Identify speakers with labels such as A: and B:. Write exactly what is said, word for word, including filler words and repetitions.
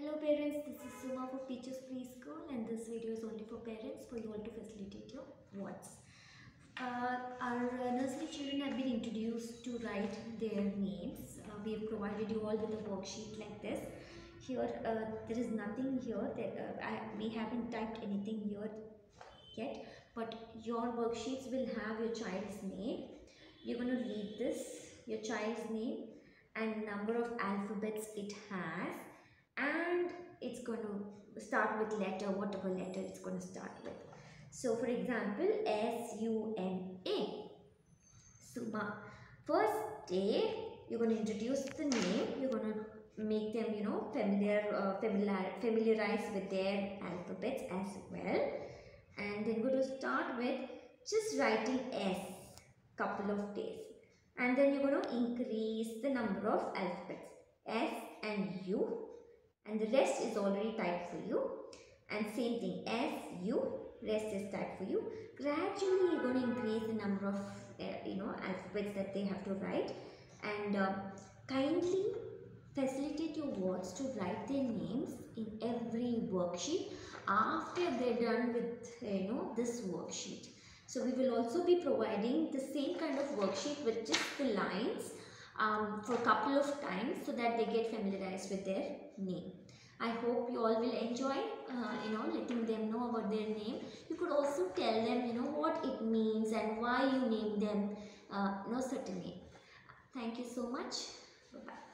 A: Hello parents, this is Suma for Teachers Preschool and this video is only for parents for you all to facilitate your words. Uh, our uh, nursery children have been introduced to write their names. Uh, we have provided you all with a worksheet like this. Here uh, there is nothing here that uh, I, we haven't typed anything here yet, but your worksheets will have your child's name. You're going to read this, your child's name and number of alphabets it has, and it's going to start with letter, whatever letter it's going to start with. So for example, S U M A, Suma. First day, you're going to introduce the name, you're going to make them, you know, familiar, uh, familiar, familiarize with their alphabets as well. And then we're going to start with just writing S, couple of days. And then you're going to increase the number of alphabets, S and U. And the rest is already typed for you. And same thing, S, U, rest is typed for you. Gradually, you're going to increase the number of, uh, you know, alphabets that they have to write. And uh, kindly facilitate your words to write their names in every worksheet after they're done with, uh, you know, this worksheet. So we will also be providing the same kind of worksheet with just the lines um, for a couple of times so that they get familiarized with their name. I hope you all will enjoy, uh, you know, letting them know about their name. You could also tell them, you know, what it means and why you name them, uh, you know, certain name. Thank you so much. Bye-bye.